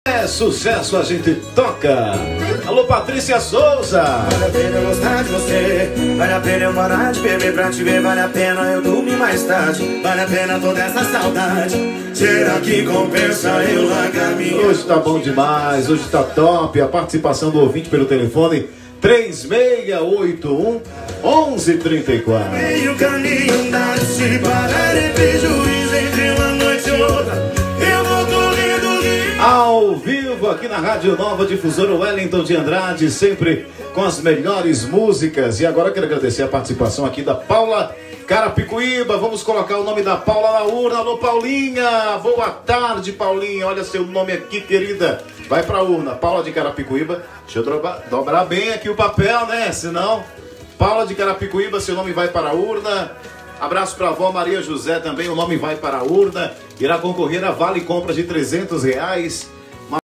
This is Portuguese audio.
É sucesso, a gente toca. Alô, Patrícia Souza. Vale a pena eu gostar de você, vale a pena eu parar de beber pra te ver, vale a pena eu dormir mais tarde, vale a pena toda essa saudade. Será que compensa eu largar minha... Hoje tá bom demais, hoje tá top. A participação do ouvinte pelo telefone 3681-1134. Meio caminho andado, se parar é prejuízo entre uma noite e outra. Eu vou correndo ao vivo aqui na Rádio Nova Difusora Wellington de Andrade, sempre com as melhores músicas. E agora eu quero agradecer a participação aqui da Paula Carapicuíba. Vamos colocar o nome da Paula na urna. Alô, Paulinha, boa tarde, Paulinha. Olha seu nome aqui, querida. Vai pra urna, Paula de Carapicuíba. Deixa eu dobrar bem aqui o papel, né? Senão, Paula de Carapicuíba, seu nome vai para a urna. Abraço para a avó Maria José também, o nome vai para a urna. Irá concorrer a vale compras de R$300.